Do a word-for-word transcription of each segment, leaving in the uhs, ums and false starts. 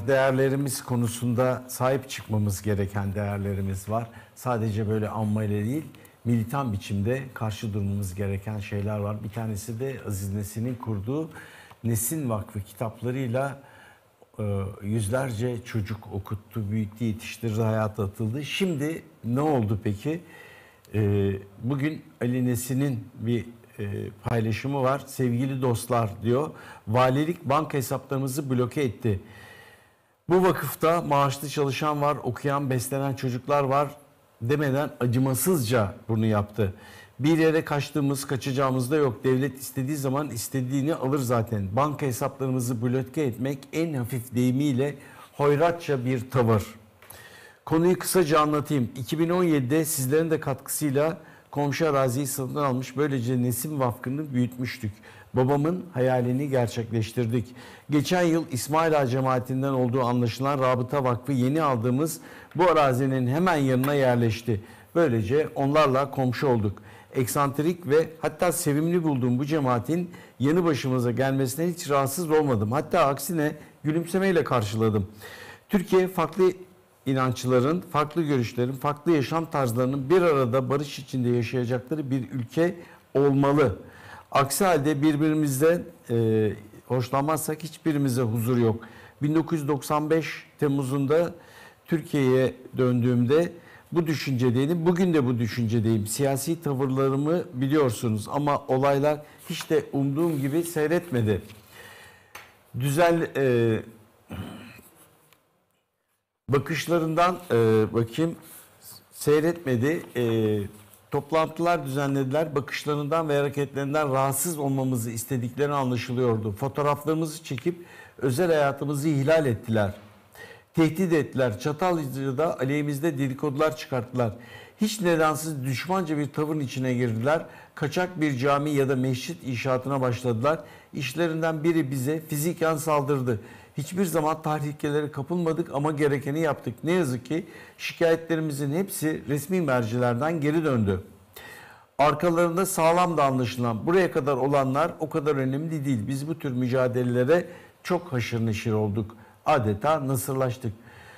var. Değerlerimiz konusunda sahip çıkmamız gereken değerlerimiz var. Sadece böyle anmayla değil, militan biçimde karşı durmamız gereken şeyler var. Bir tanesi de Aziz Nesin'in kurduğu Nesin Vakfı kitaplarıyla yüzlerce çocuk okuttu, büyüttü, yetiştirdi, hayata atıldı. Şimdi ne oldu peki? Bugün Ali Nesin'in bir paylaşımı var. Sevgili dostlar diyor, valilik banka hesaplarımızı bloke etti. Bu vakıfta maaşlı çalışan var, okuyan, beslenen çocuklar var demeden acımasızca bunu yaptı. Bir yere kaçtığımız, kaçacağımız da yok. Devlet istediği zaman istediğini alır zaten. Banka hesaplarımızı bloke etmek en hafif deyimiyle hoyratça bir tavır. Konuyu kısaca anlatayım. iki bin on yedide sizlerin de katkısıyla komşu araziyi satın almış. Böylece Nesin Vakfı'nı büyütmüştük. Babamın hayalini gerçekleştirdik. Geçen yıl İsmail Ağa cemaatinden olduğu anlaşılan Rabıta Vakfı yeni aldığımız bu arazinin hemen yanına yerleşti. Böylece onlarla komşu olduk. Eksantrik ve hatta sevimli bulduğum bu cemaatin yanı başımıza gelmesine hiç rahatsız olmadım. Hatta aksine gülümsemeyle karşıladım. Türkiye farklı inançların, farklı görüşlerin, farklı yaşam tarzlarının bir arada barış içinde yaşayacakları bir ülke olmalı. Aksi halde birbirimizden e, hoşlanmazsak hiçbirimize huzur yok. bin dokuz yüz doksan beş Temmuz'unda Türkiye'ye döndüğümde bu düşüncedeydim. Bugün de bu düşüncedeyim. Siyasi tavırlarımı biliyorsunuz ama olaylar hiç de umduğum gibi seyretmedi. Düzen e, bakışlarından e, bakayım seyretmedi. E, toplantılar düzenlediler. Bakışlarından ve hareketlerinden rahatsız olmamızı istedikleri anlaşılıyordu. Fotoğraflarımızı çekip özel hayatımızı ihlal ettiler. Tehdit ettiler. Çatalca'da aleyhimizde dedikodular çıkarttılar. Hiç nedensiz düşmanca bir tavırın içine girdiler. Kaçak bir cami ya da mescit inşaatına başladılar. İşlerinden biri bize fiziken saldırdı. Hiçbir zaman tahrikelere kapılmadık ama gerekeni yaptık. Ne yazık ki şikayetlerimizin hepsi resmi mercilerden geri döndü. Arkalarında sağlam da anlaşılan buraya kadar olanlar o kadar önemli değil. Biz bu tür mücadelelere çok haşır neşir olduk. Adeta nasırlaştık.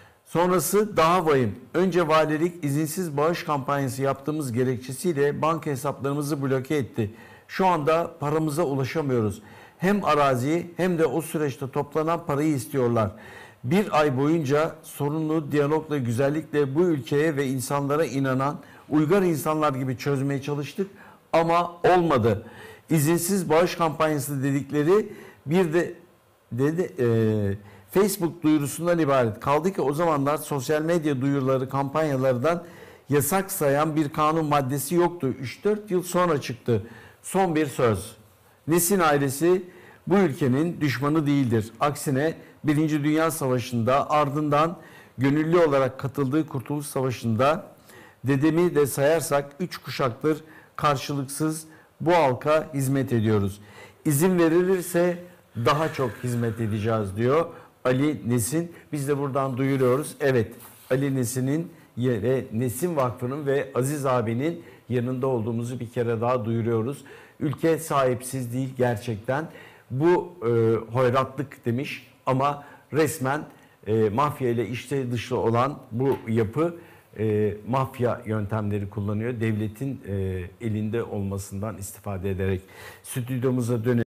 Sonrası daha vahim. Önce valilik izinsiz bağış kampanyası yaptığımız gerekçesiyle banka hesaplarımızı bloke etti. Şu anda paramıza ulaşamıyoruz. Hem araziyi hem de o süreçte toplanan parayı istiyorlar. Bir ay boyunca sorunlu diyalogla, güzellikle bu ülkeye ve insanlara inanan uygar insanlar gibi çözmeye çalıştık ama olmadı. İzinsiz bağış kampanyası dedikleri bir de dedi e, Facebook duyurusundan ibaret. Kaldı ki o zamanlar sosyal medya duyuruları, kampanyalardan yasak sayan bir kanun maddesi yoktu. üç dört yıl sonra çıktı. Son bir söz. Nesin ailesi bu ülkenin düşmanı değildir. Aksine Birinci Dünya Savaşı'nda ardından gönüllü olarak katıldığı Kurtuluş Savaşı'nda dedemi de sayarsak üç kuşaktır karşılıksız bu halka hizmet ediyoruz. İzin verilirse daha çok hizmet edeceğiz diyor Ali Nesin. Biz de buradan duyuruyoruz. Evet, Ali Nesin'in ve Nesin Vakfı'nın ve Aziz abinin yanında olduğumuzu bir kere daha duyuruyoruz. Ülke sahipsiz değil gerçekten. Bu e, hoyratlık demiş ama resmen e, mafya ile içte dışı olan bu yapı e, mafya yöntemleri kullanıyor. Devletin e, elinde olmasından istifade ederek stüdyomuza dönelim.